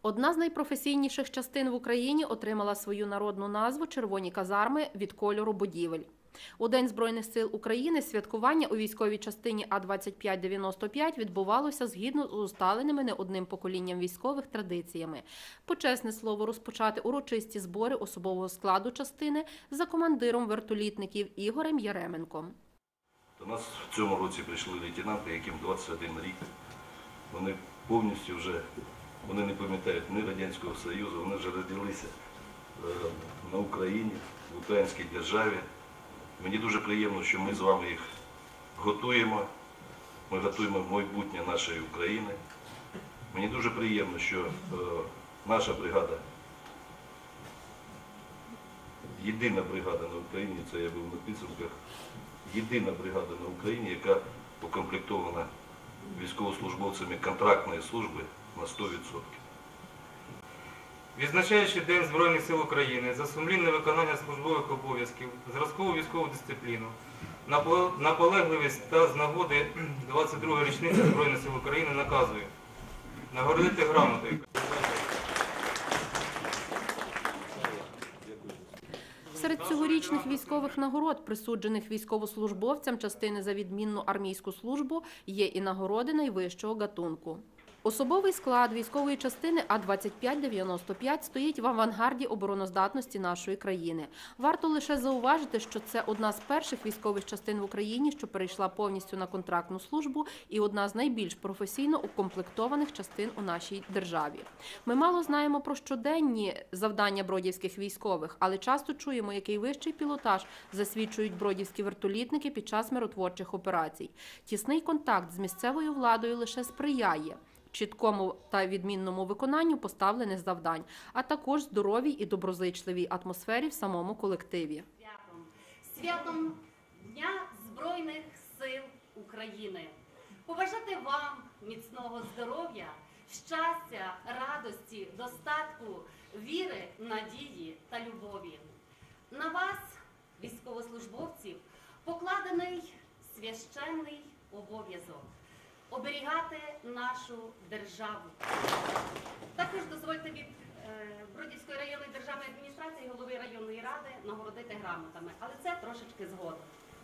Одна з найпрофесійніших частин в Україні отримала свою народну назву «Червоні казарми» від кольору будівель. У День Збройних сил України святкування у військовій частині А-2595 відбувалося згідно з усталеними не одним поколінням військових традиціями. Почесне слово розпочати урочисті збори особового складу частини за командиром вертолітників Ігорем Яременком. До нас в цьому році прийшли лейтенанти, яким 21 рік. Вони повністю вже не пам'ятають ні Радянського Союзу, вони вже родилися на Україні, в українській державі. Мені дуже приємно, що ми з вами їх готуємо. Ми готуємо майбутнє нашої України. Мені дуже приємно, що наша бригада, єдина бригада на Україні, це я був на підсумках, єдина бригада на Україні, яка укомплектована військовослужбовцями контрактної служби на 100%. Відзначаючи День Збройних сил України за сумлінне виконання службових обов'язків, зразкову військову дисципліну, наполегливість та з нагоди 22-ї річниці Збройних сил України наказую нагородити грамотою. Серед цьогорічних військових нагород, присуджених військовослужбовцям частини за відмінну армійську службу, є і нагороди найвищого гатунку. Особовий склад військової частини А-2595 стоїть в авангарді обороноздатності нашої країни. Варто лише зауважити, що це одна з перших військових частин в Україні, що перейшла повністю на контрактну службу, і одна з найбільш професійно укомплектованих частин у нашій державі. Ми мало знаємо про щоденні завдання бродівських військових, але часто чуємо, який вищий пілотаж засвідчують бродівські вертолітники під час миротворчих операцій. Тісний контакт з місцевою владою лише сприяє чіткому та відмінному виконанню поставлених завдань, а також здоровій і доброзичливій атмосфері в самому колективі. Святом Дня Збройних сил України. Побажати вам міцного здоров'я, щастя, радості, достатку, віри, надії та любові. На вас, військовослужбовців, покладений священний обов'язок – оберігати нашу державу. Також дозвольте від Бродівської районної державної адміністрації, голови районної ради нагородити грамотами, але це трошечки згодом.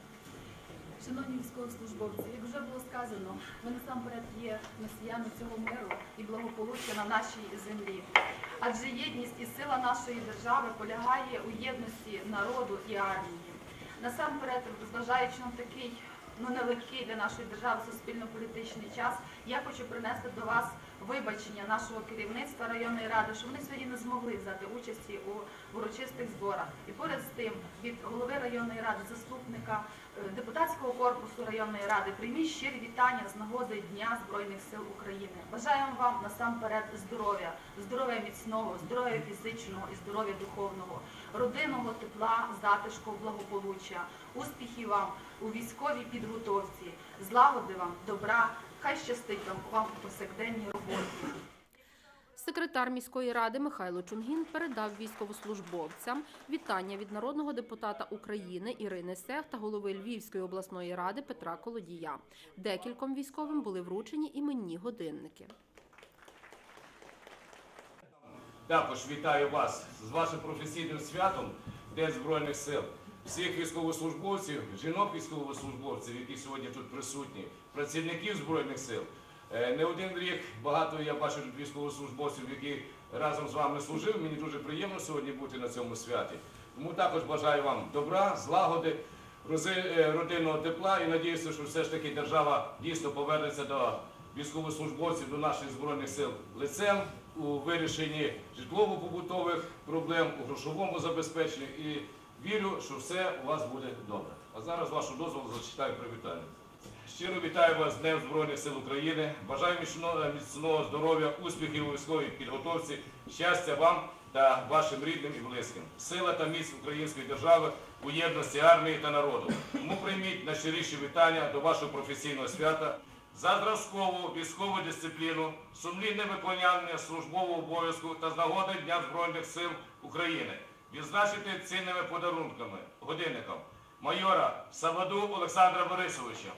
Шановні військовослужбовці, як вже було сказано, ми насамперед є носіями цього миру і благополуччя на нашій землі. Адже єдність і сила нашої держави полягає у єдності народу і армії. Насамперед, зважаючи на такий нелегкий для нашої держави суспільно-політичний час, я хочу принести до вас вибачення нашого керівництва районної ради, що вони сьогодні не змогли взяти участі у урочистих зборах. І поряд з тим, від голови районної ради, заступника, депутатського корпусу районної ради, прийміть щирі вітання з нагоди Дня Збройних сил України. Бажаємо вам насамперед здоров'я, здоров'я міцного, здоров'я фізичного і здоров'я духовного, родинного тепла, затишку, благополуччя, успіхів вам у військовій підготовці, злагоди вам, добра, хай щастить вам у повсякденній роботі. Секретар міської ради Михайло Чунгін передав військовослужбовцям вітання від народного депутата України Ірини Сех та голови Львівської обласної ради Петра Колодія. Декільком військовим були вручені іменні годинники. Також вітаю вас з вашим професійним святом День Збройних сил. Всіх військовослужбовців, жінок-військовослужбовців, які сьогодні тут присутні, працівників Збройних сил. Не один рік багато я бачу військовослужбовців, які разом з вами служив. Мені дуже приємно сьогодні бути на цьому святі. Тому також бажаю вам добра, злагоди, родинного тепла і надіюся, що все ж таки держава дійсно повернеться до військовослужбовців, до наших Збройних сил лицем у вирішенні житлово-побутових проблем, у грошовому забезпеченні. І вірю, що все у вас буде добре. А зараз, з вашого дозволу, зачитаю привітання. Щиро вітаю вас з Днем Збройних сил України. Бажаю міцного здоров'я, успіхів у військовій підготовці, щастя вам та вашим рідним і близьким. Сила та міць української держави у єдності армії та народу. Тому прийміть найщиріші вітання до вашого професійного свята за зразкову військову дисципліну, сумлінне виконання службового обов'язку та з нагоди Дня Збройних сил України. Відзначити цінними подарунками, годинником майора Саваду Олександра Борисовича.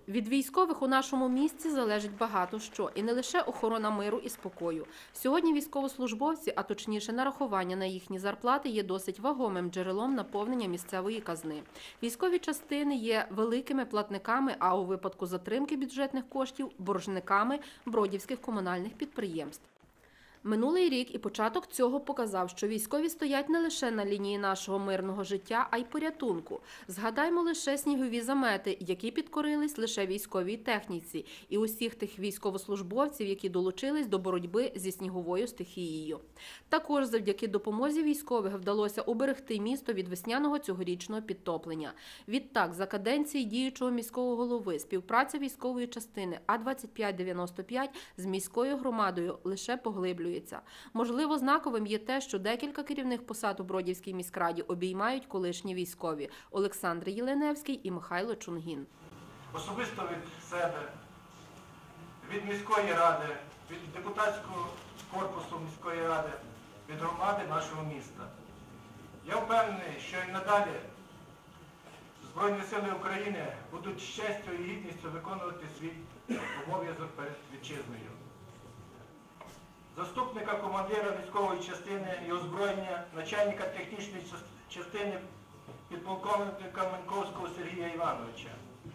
Від військових у нашому місті залежить багато що, і не лише охорона миру і спокою. Сьогодні військовослужбовці, а точніше нарахування на їхні зарплати, є досить вагомим джерелом наповнення місцевої казни. Військові частини є великими платниками, а у випадку затримки бюджетних коштів – боржниками бродівських комунальних підприємств. Минулий рік і початок цього показав, що військові стоять не лише на лінії нашого мирного життя, а й порятунку. Згадаймо лише снігові замети, які підкорились лише військовій техніці, і усіх тих військовослужбовців, які долучились до боротьби зі сніговою стихією. Також завдяки допомозі військових вдалося уберегти місто від весняного цьогорічного підтоплення. Відтак, за каденції діючого міського голови співпраця військової частини А-2595 з міською громадою лише поглиблюється. Можливо, знаковим є те, що декілька керівних посад у Бродівській міськраді обіймають колишні військові – Олександр Єленевський і Михайло Чунгін. Особисто від себе, від міської ради, від депутатського корпусу міської ради, від громади нашого міста. Я впевнений, що і надалі Збройні Сили України будуть з честю і гідністю виконувати свій обов'язок перед вітчизною. Заступника командира військової частини і озброєння, начальника технічної частини підполковника Маньковського Сергія Івановича.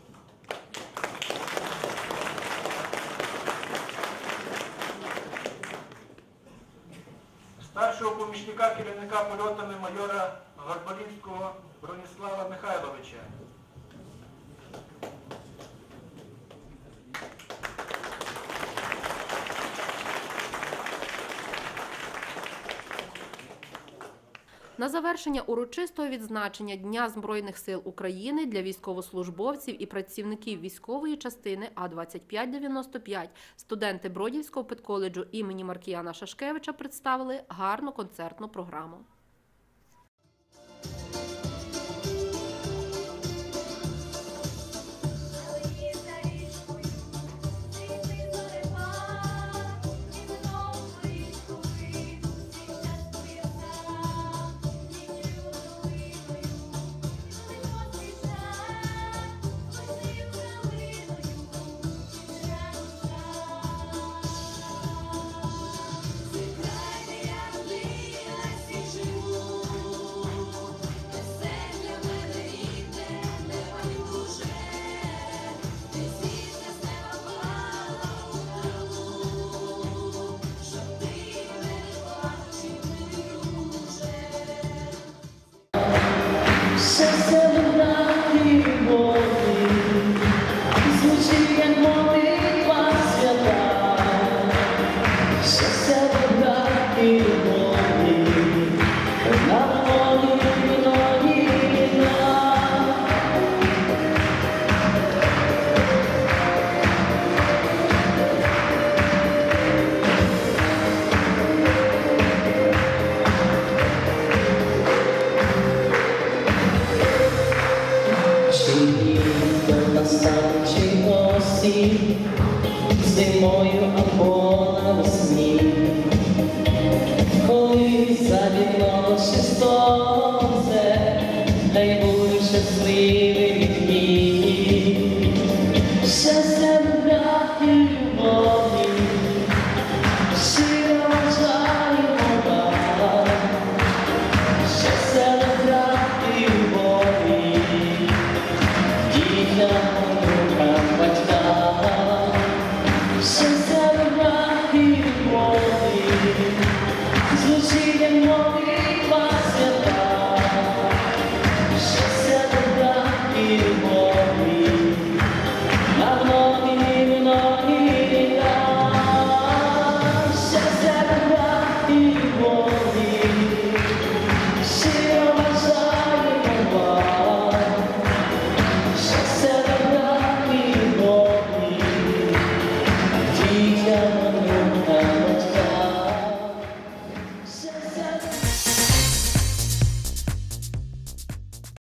Старшого помічника керівника польотами майора Гарбалівського Броніслава Михайловича. На завершення урочистого відзначення Дня Збройних сил України для військовослужбовців і працівників військової частини А-2595 студенти Бродівського педколеджу імені Маркіяна Шашкевича представили гарну концертну програму. Зимою або навесні, коли за вікном ще сонце, хай будуть щасливі.